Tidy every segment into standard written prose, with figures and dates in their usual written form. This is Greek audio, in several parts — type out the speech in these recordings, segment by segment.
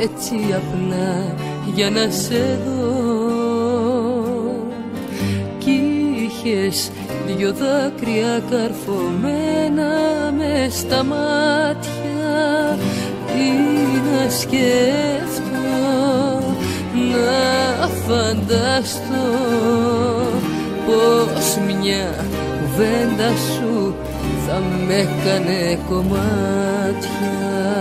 έτσι απλά για να σε δω. Κι είχες δυο δάκρυα καρφωμένα μες στα μάτια. Τι να σκέφτω, να φανταστώ πως μια κουβέντα σου θα με έκανε κομμάτια.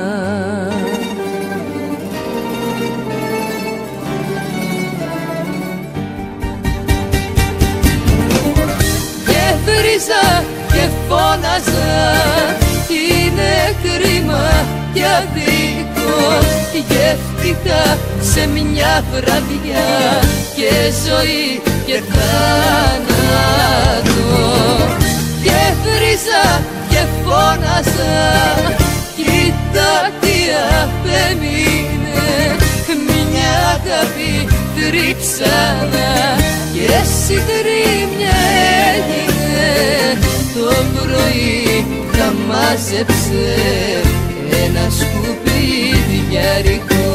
Και βρίζα και φώναζα, είναι κρίμα και αδίκω. Γεύτηκα σε μια βραδιά και ζωή και θάνατο. Και βρίζα και φώναζα, κοίτα τι απέμεινε. Μια αγάπη τρίψανα και συντρίμμια έγινε. Το πρωί τα μάζεψε ένα σκουπιδιάρικο.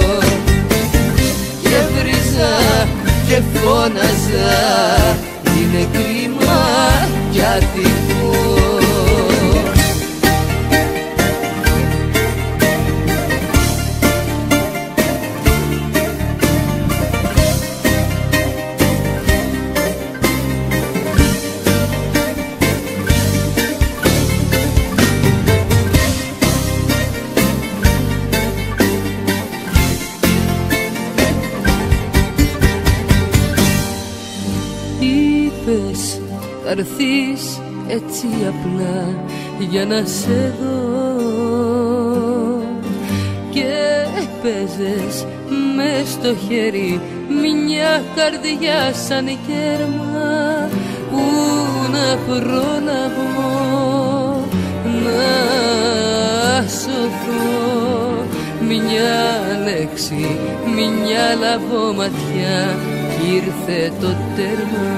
Και βρίζα και φώναζα, είναι κρίμα κι αδικό. Είπες θα έρθεις έτσι απλά για να σε δω. Και παίζες μες στο χέρι μια καρδιά σαν κέρμα. Πού να προλαβώ να σωθώ. Μια λέξη, μια λαβωματιά, ήρθε το τέρμα.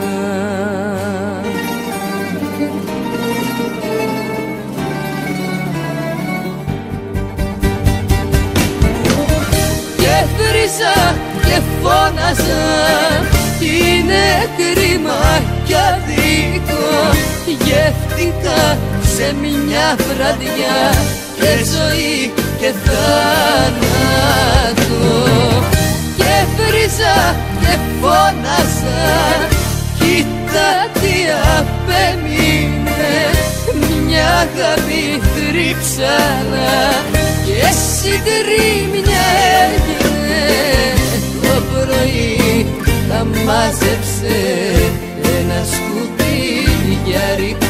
Και βρίζα και φώναζα, είναι κρίμα κι αδίκω. Γεύτηκα σε μια βραδιά και ζωή και θάνατο. Και βρίζα και φώναζα, κοίτα τι απέμεινε. Μια αγάπη θρύψανα και συντρίμμια έγινε. Το πρωί τα μάζεψε ένα σκουπιδιάρικο.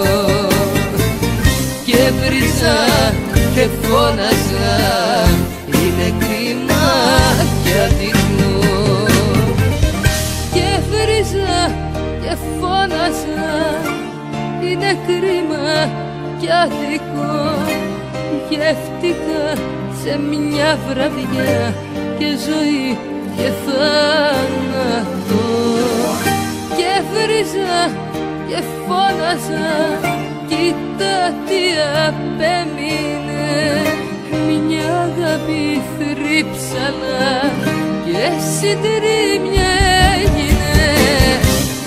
Και βρίζα και φώναζα, είναι κρίμα κι αδικό. Και βρίζα και φώναζα, είναι κρίμα κι αδικό. Γεύτηκα σε μια βραδιά και ζωή και θάνατο. Και βρίζα και φώναζα, κοίτα τι απέμεινε. Μια αγάπη θρύψανα και συντρίμμια έγινε. Το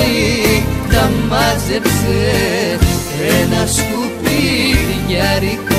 πρωί τα μάζεψε ένα σκουπιδιάρικο.